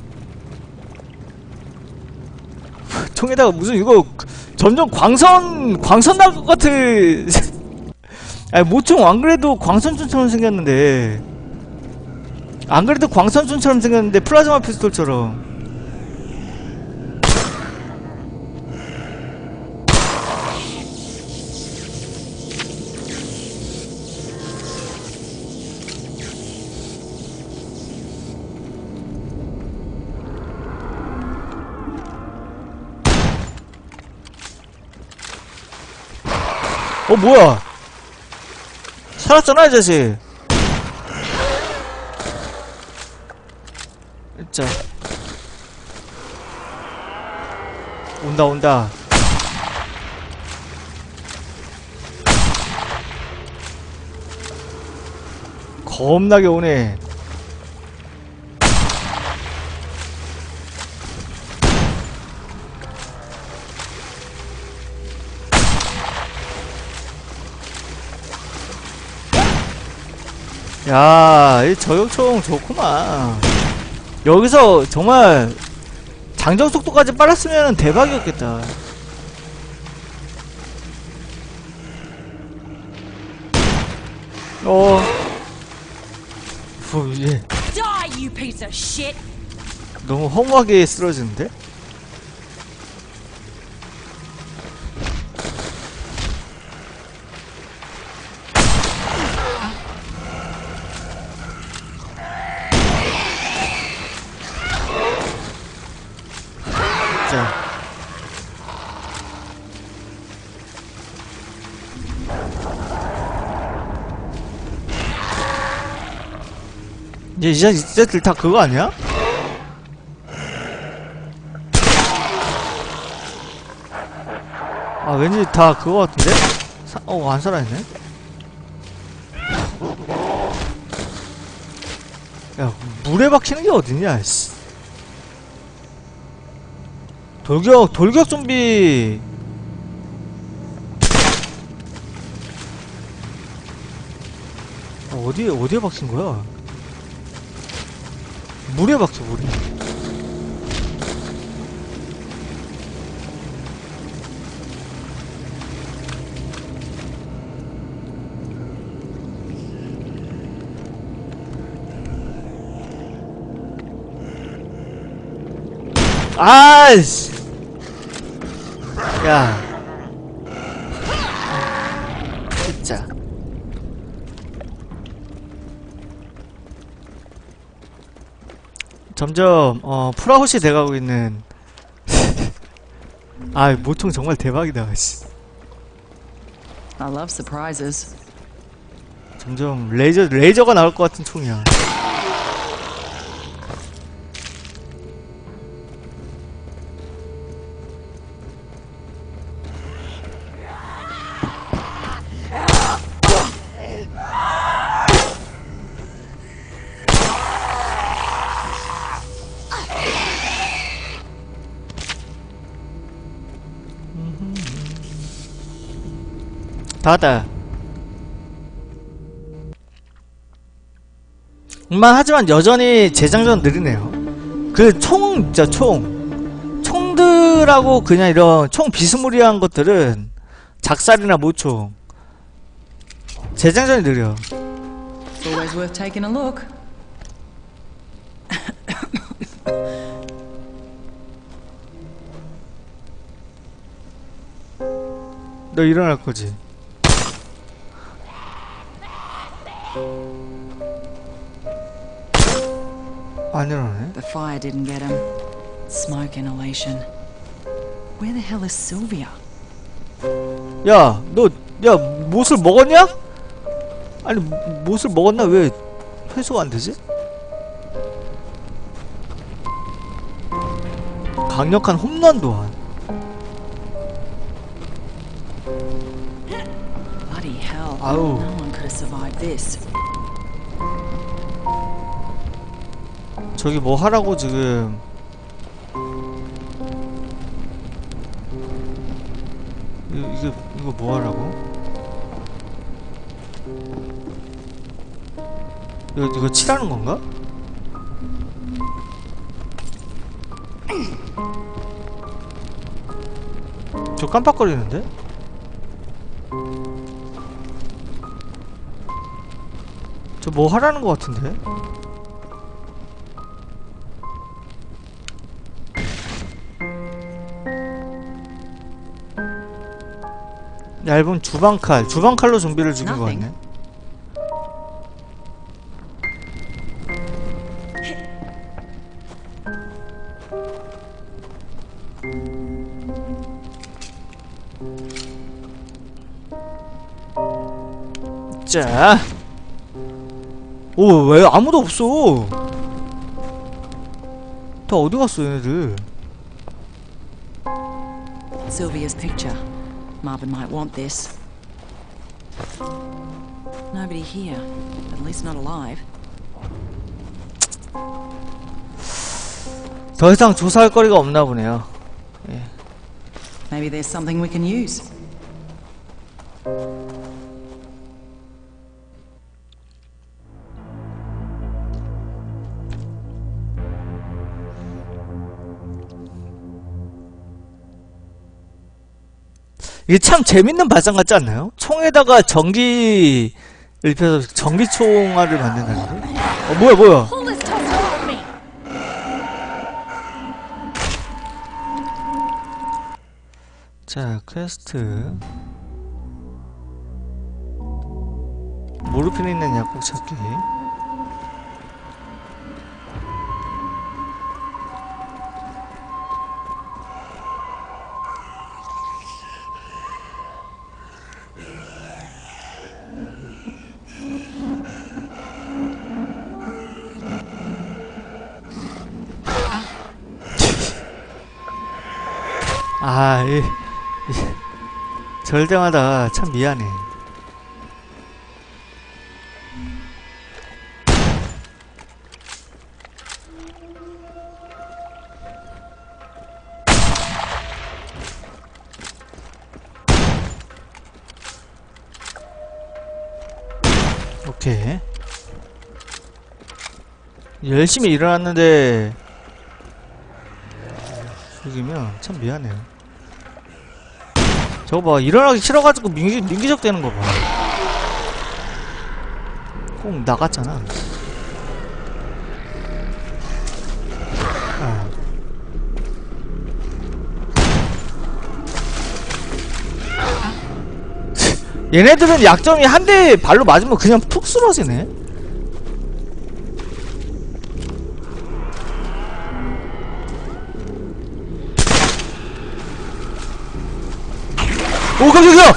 총에다가 무슨 이거 점점 광선 날 것 같은. 아니, 모총 안 그래도 광선총처럼 생겼는데, 안 그래도 광선총처럼 생겼는데 플라즈마 피스톨처럼. 뭐야? 살았잖아, 이 자식. 자, 온다. 겁나게 오네. 야, 이 저격총 좋구만. 여기서 정말 장전 속도까지 빨랐으면 대박이었겠다. 예. Die, you piece of shit! 너무 허무하게 쓰러지는데? 이제들 다 그거 아니야? 아, 왠지 다 그거 같은데? 안 살아있네? 야, 물에 박히는 게 어딨냐, 씨. 돌격 좀비. 어디에 박힌 거야? 물에 박혀, 물에. 아이씨! 야. 진짜. 점점 풀아웃이 돼가고 있는. 아, 모총 정말 대박이다. 씨. I love surprises. 점점 레이저가 나올 것 같은 총이야. 닫아. 하지만 여전히 재장전 느리네요. 그 진짜 총들하고 그냥 이런 총 비스무리한 것들은 작살이나 모총 재장전이 느려. It's always worth taking a look. 너 일어날 거지? 안 일어나네? The fire didn't get him. Smoke inhalation. Where the hell is Sylvia? 야, 너, 야, 못을 먹었냐? 아니 못을 먹었나 왜 회수가 안 되지? 강력한 홈런 도안. Bloody hell. 아우. No one could have survived this. 저기 뭐 하라고 지금. 이거 뭐 하라고? 이거 칠하는 건가? 저 깜빡거리는데? 저 뭐 하라는 것 같은데? 얇은 주방칼로 좀비를 죽인 것 같네. 자, 오, 왜 아무도 없어? 다 어디 갔어, 얘네들? Sylvia's picture. Marvin might want this. Nobody here. At least not alive. 더 이상 조사할 거리가 없나 보네요. 예. Maybe there's something we can use. 이게 참 재밌는 발상 같지 않나요? 총에다가 전기를 입혀서 전기총알을 만든다는데? 뭐야? Pull this toaster off me! 자, 퀘스트. 모르핀 있는 약국 찾기. 저럴 때마다 참 미안해. 오케이. 열심히 일어났는데 죽이면 참 미안해요. 저거 봐, 일어나기 싫어가지고 민기적 되는 거 봐. 꼭 나갔잖아. 아. 얘네들은 약점이 한 대 발로 맞으면 그냥 푹 쓰러지네. 오, 깜짝이야!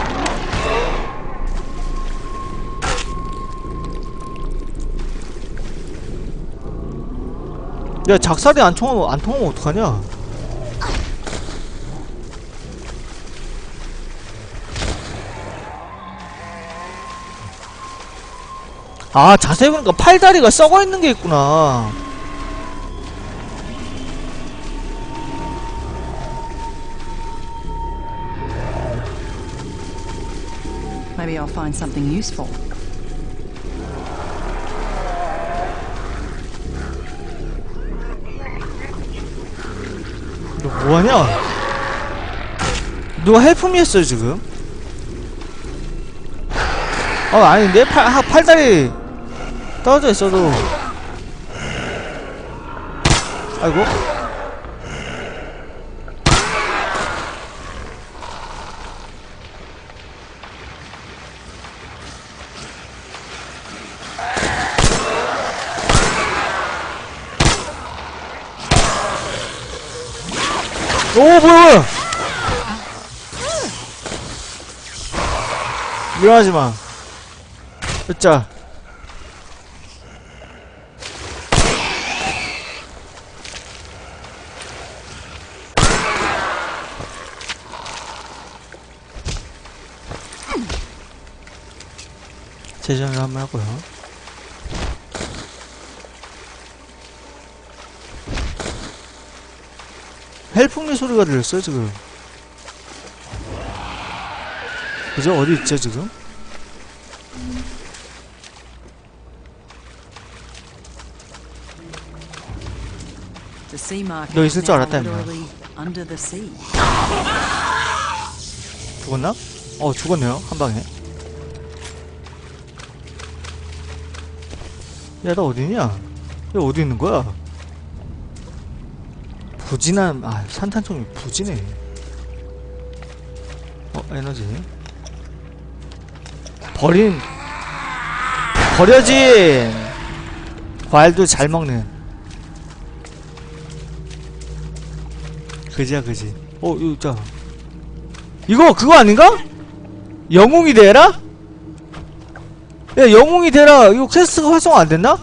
야, 작살이 안 통하면 어떡하냐? 아, 자세히 보니까 팔다리가 썩어있는 게 있구나. Maybe I'll find something useful. 너 뭐하냐? 누가 헬프미 했어요 지금? 아닌데? 팔다리 떨어져 있어도. 아이고. 오, 뭐야! 일어나지마. 으짜. 재정을 한번 하고요. 헬프미 소리가 들렸어요 지금. 그죠? 어디 있죠 지금? The sea market 너 is 있을 줄 now 알았다며. literally under the sea. 죽었나? 죽었네요 한방에. 야 너 어디냐? 야 어디 있는 거야? 부진한 산탄총이 부진해. 에너지 버려진 과일도 잘 먹는 그지야 그지. 이거 있잖아. 이거 그거 아닌가? 영웅이 되라? 야 영웅이 되라. 이거 퀘스트가 활성화 안 됐나?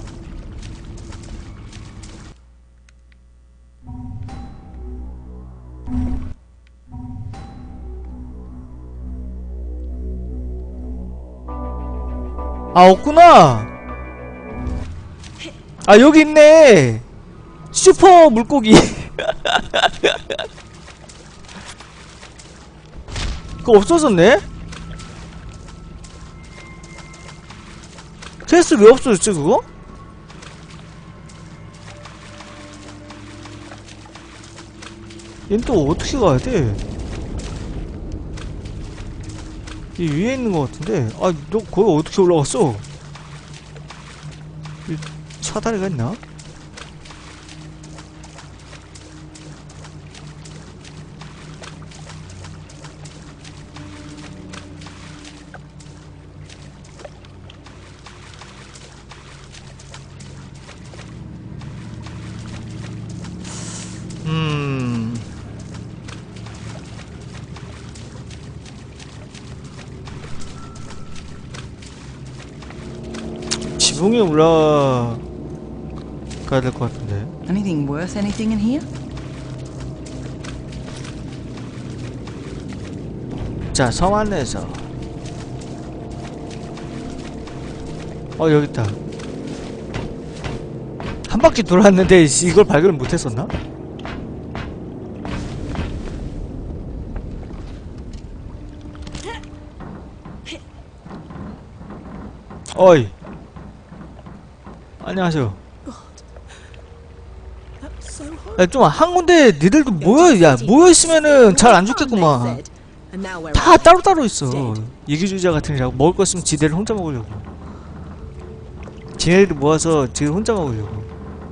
없구나. 여기 있네. 슈퍼 물고기. 그거 없어졌네? 퀘스트 왜 없어졌지 그거? 얜 또 어떻게 가야 돼? 이 위에 있는 것 같은데. 너 거기 어떻게 올라갔어? 이 사다리가 있나? 지붕에 올라가야 될 것 같은데. Anything worth anything in here? 자, 섬 안내서. 여기 있다. 한 바퀴 돌았는데 이걸 발견을 못했었나? 어이. 안녕하세요. 좀 한 군데 니들도 모여있으면은 잘 안 죽겠구만. 다 따로따로 있어. 이기주의자 같은 이라고 먹을 거 있으면 지대를 혼자 먹으려고. 지네들 모아서 지들 혼자 먹으려고.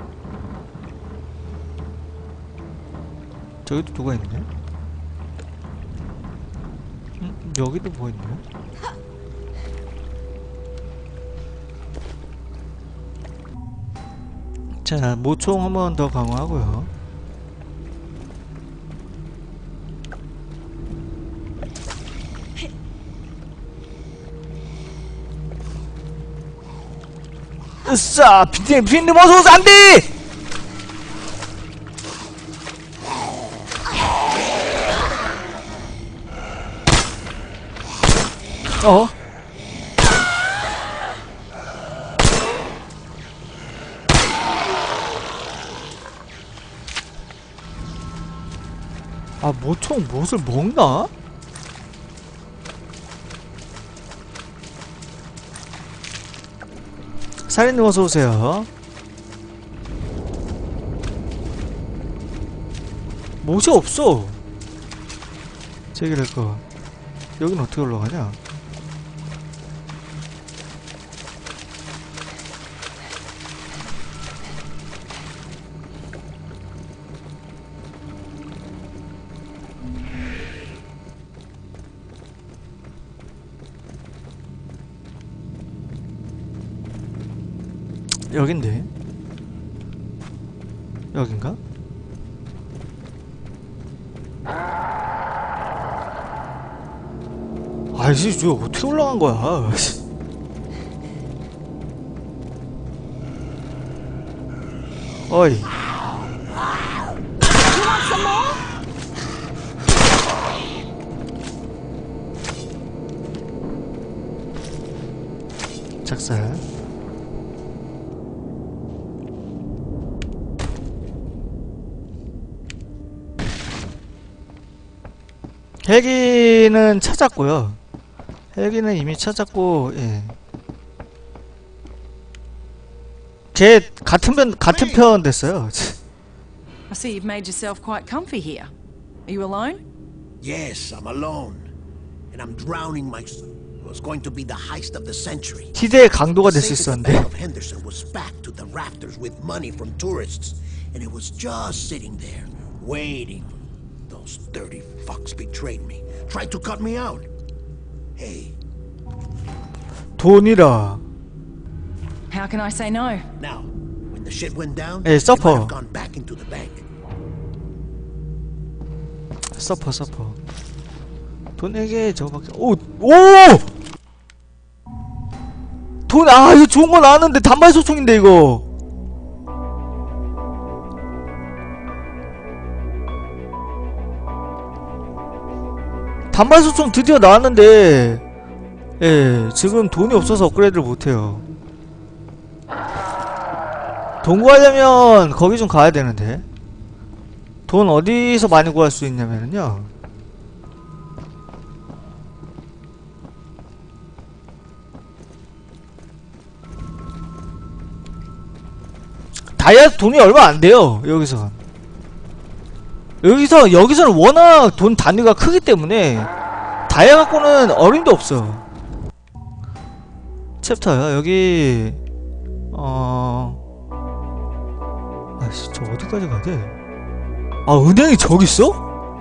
저기도 누가 있네? 여기도 뭐 있네? 자, 모총 한 번 더 강화하고요. 으쌰! 빈님 어서오세요! 안돼! 모총 무엇을 먹나? 살인님 어서오세요. 못이 없어. 제기랄까. 여긴 어떻게 올라가냐? 여긴데? 여긴가? 아이씨, 저 어떻게 올라간 거야? 어이. 작살. 헬기는 찾았고요. 헬기는 이미 찾았고, 예. 걔 같은 편 됐어요. I see you've made yourself quite comfy here. Are you alone? Yes, I'm alone. And I'm drowning my... It was going to be the heist of the century. 희대의 강도가 될 수 The 있었는데. Bank of Henderson was packed to the rafters with money from tourists. And it was just sitting there, waiting. Those dirty fucks betrayed me. Tried to cut me out. Hey, 돈이라. How can I say no? now, when the shit went down, Hey, you stop might her. have gone back into the bank. 서퍼. 돈에게 저거밖에. 오! 돈, 이거 좋은 거 나왔는데 단발 소총인데 이거. 단발 소총 드디어 나왔는데, 예, 지금 돈이 없어서 업그레이드를 못해요. 돈 구하려면 거기 좀 가야 되는데. 돈 어디서 많이 구할 수 있냐면요. 다이아 돈이 얼마 안 돼요. 여기서는 워낙 돈 단위가 크기 때문에 다이아 갖고는 어림도 없어. 챕터요. 여기 아이씨, 저 어디까지 가야 돼? 은행이 저기 있어?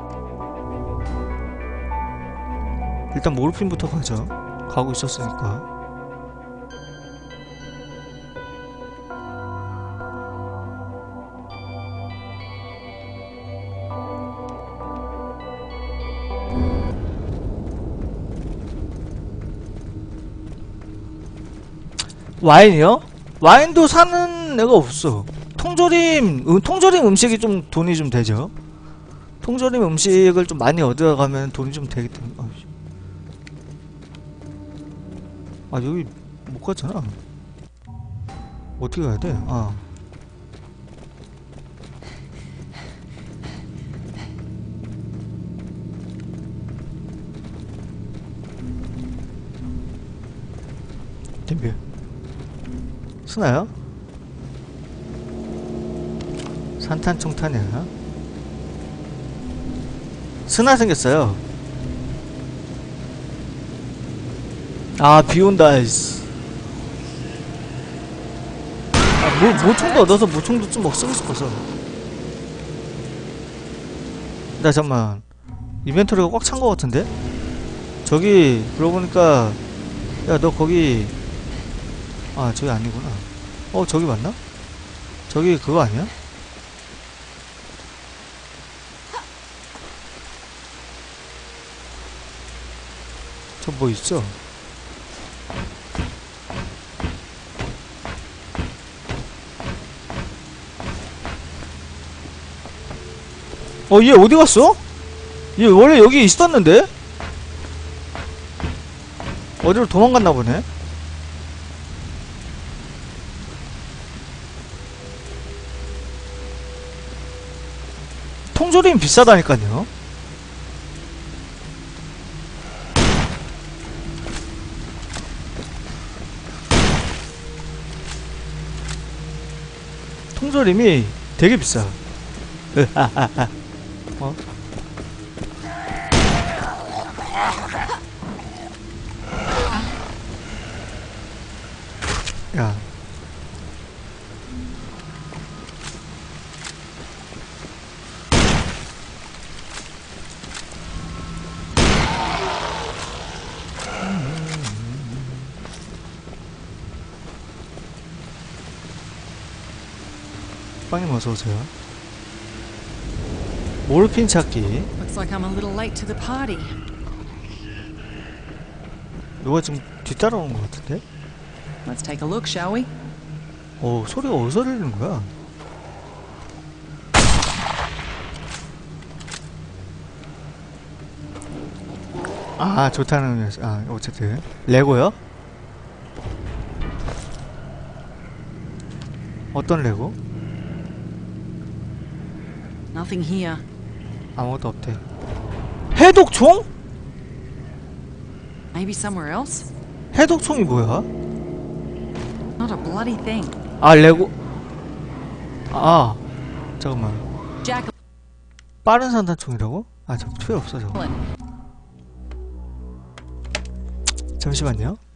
일단 모르핀부터 가자. 가고 있었으니까. 와인이요? 와인도 사는 애가 없어. 통조림 음식이 좀 돈이 좀 되죠. 통조림 음식을 좀 많이 얻어가면 돈이 좀 되기 때문에. 여기 못 갔잖아. 어떻게 가야 돼? 덤벼. 쓰나요? 산탄총탄이야. 스나 생겼어요. 비온다. 모총도 얻어서 모총도 좀 쓰고 싶어서. 나 잠깐만, 이벤토리가 꽉 찬 거 같은데? 저기 그러고 보니까, 야 너 거기 저기 아니구나. 저기 맞나? 저기 그거 아니야? 저 뭐 있어? 얘 어디 갔어? 얘 원래 여기 있었는데? 어디로 도망갔나 보네? 통조림 비싸다니까요. 통조림이 되게 비싸. 야. 빵님 어서오세요. 모르핀 찾기. Looks like I'm a little late to the party. 누가 지금 뒤따라오는 것 같은데? Let's take a look, shall we? 소리가 어디서 들리는 거야? 아, 좋다는 의미였어. 아, 어쨌든 레고요? 어떤 레고? Nothing here. 아무것도 없대. 해독총? Maybe somewhere else? 해독총이 뭐야? Not a bloody thing. 아, 레고. 아, 잠깐만. Jack. 빠른 산탄총이라고? 아, 저 필요 없어 저거. 잠시만요.